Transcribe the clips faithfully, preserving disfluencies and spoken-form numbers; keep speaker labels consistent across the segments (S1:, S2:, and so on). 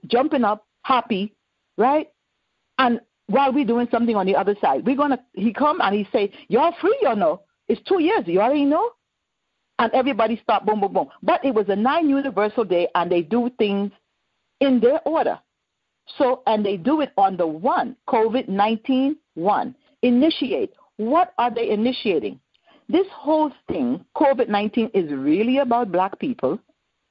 S1: jumping up, happy, right? And while we're doing something on the other side, we're gonna he come and he say, "You're free, you know. It's two years. You already know." And everybody start boom, boom, boom. But it was a non-universal day, and they do things in their order. So, and they do it on the one, COVID nineteen one. Initiate. What are they initiating? This whole thing, COVID nineteen, is really about black people.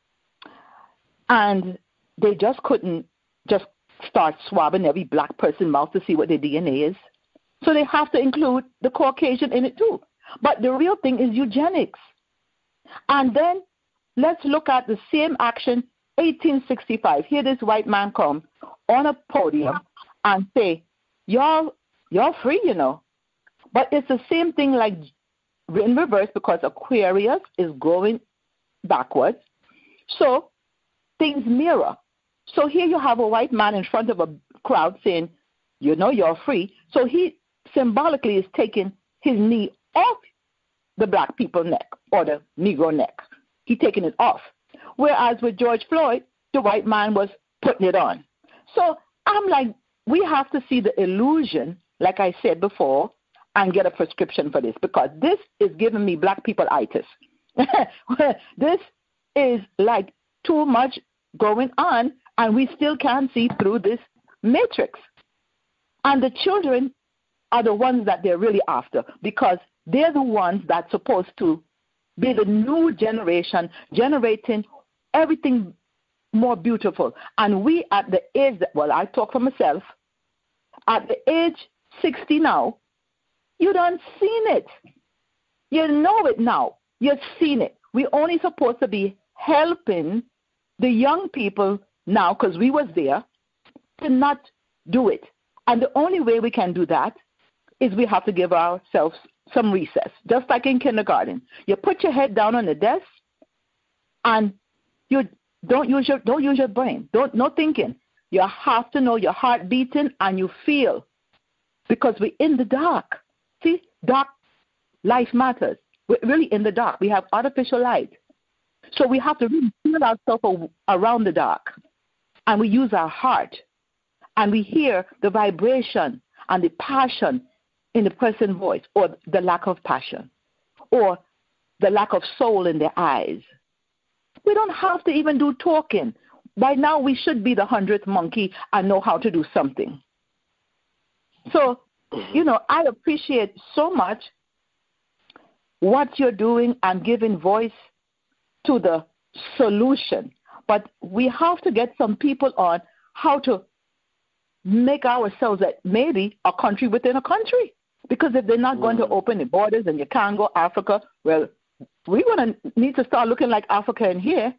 S1: And they just couldn't just start swabbing every black person's mouth to see what their D N A is. So they have to include the Caucasian in it too. But the real thing is eugenics. And then let's look at the same action, eighteen sixty-five. Here this white man come on a podium and say, y'all, y'all free, you know. But it's the same thing like in reverse because Aquarius is going backwards. So things mirror. So here you have a white man in front of a crowd saying, you know, you're free. So he symbolically is taking his knee off the black people's neck or the Negro neck. He's taking it off. Whereas with George Floyd, the white man was putting it on. So I'm like, we have to see the illusion, like I said before, and get a prescription for this because this is giving me black people-itis. This is like too much going on, and we still can't see through this matrix. And the children are the ones that they're really after because they're the ones that's supposed to be the new generation, generating everything more beautiful. And we at the age, that, well, I talk for myself, at the age sixty now, you done seen it. You know it now. You've seen it. We're only supposed to be helping the young people now, because we was there, to not do it. And the only way we can do that is we have to give ourselves some recess, just like in kindergarten. You put your head down on the desk, and you don't use your don't use your brain. Don't no thinking. You have to know your heart beating and you feel, because we're in the dark. See, dark life matters. We're really in the dark. We have artificial light. So we have to really feel ourselves around the dark. And we use our heart. And we hear the vibration and the passion in the person's voice, or the lack of passion, or the lack of soul in their eyes. We don't have to even do talking. By now we should be the hundredth monkey and know how to do something. So, you know, I appreciate so much what you're doing and giving voice to the solution. But we have to get some people on how to make ourselves that maybe a country within a country. Because if they're not going to open the borders and you can't go Africa, well, we're going to need to start looking like Africa in here.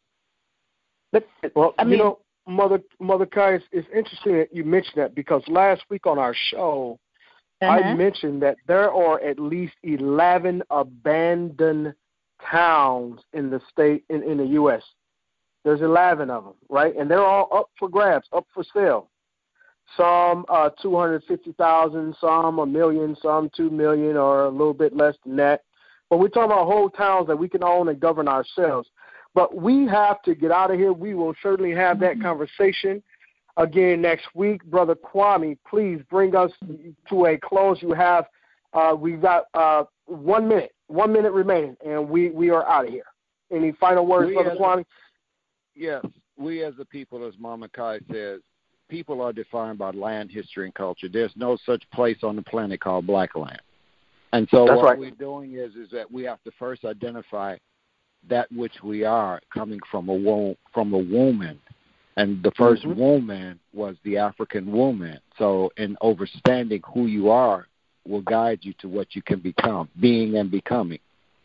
S2: But well, I mean, you know, Mother Mother Kai, it's, it's interesting that you mentioned that, because last week on our show, uh-huh. I mentioned that there are at least eleven abandoned towns in the state, in, in the U S There's eleven of them, right? And they're all up for grabs, up for sale. Some uh, two hundred fifty thousand, some a million, some two million, or a little bit less than that. But we're talking about whole towns that we can own and govern ourselves. But we have to get out of here. We will certainly have that conversation again next week. Brother Kwame, please bring us to a close. You have, uh, we've got uh, one minute, one minute remaining, and we, we are out of here. Any final words, we Brother Kwame?
S3: A, yes, we as a people, as Mama Kai says, people are defined by land, history, and culture. There's no such place on the planet called black land. And so
S2: That's
S3: what
S2: right.
S3: we're doing is is that we have to first identify that which we are, coming from a wo- from a woman. And the first mm-hmm. woman was the African woman. So in understanding who you are will guide you to what you can become, being and becoming.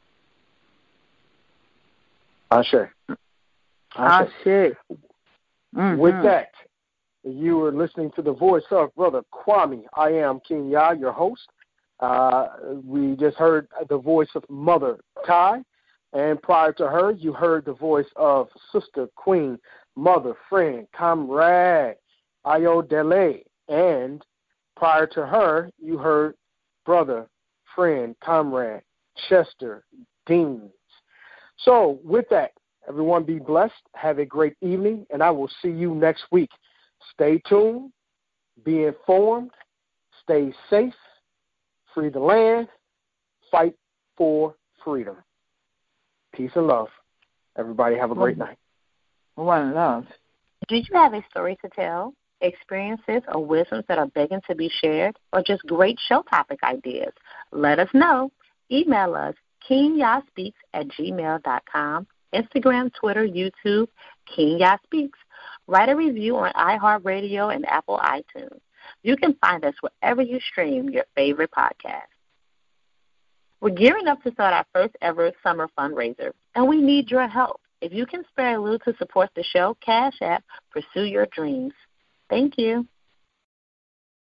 S2: Ashe.
S1: Ashe.
S2: Mm-hmm. With that, you were listening to the voice of Brother Kwame. I am King Yah, your host. Uh, we just heard the voice of Mother Kai, and prior to her, you heard the voice of Sister, Queen, Mother, Friend, Comrade, Ayodele, and prior to her, you heard Brother, Friend, Comrade, Chester Deans. So with that, Everyone be blessed. Have a great evening, and I will see you next week. Stay tuned. Be informed. Stay safe. Free the land. Fight for freedom. Peace and love. Everybody have a great
S1: One,
S2: night.
S1: one love.
S4: Do you have a story to tell, experiences, or wisdoms that are begging to be shared, or just great show topic ideas? Let us know. Email us, Kenya Speaks at gmail dot com, Instagram, Twitter, YouTube, Kenya Speaks. Write a review on iHeartRadio and Apple iTunes. You can find us wherever you stream your favorite podcast. We're gearing up to start our first ever summer fundraiser, and we need your help. If you can spare a little to support the show, Cash App, Pursue Your Dreams. Thank you.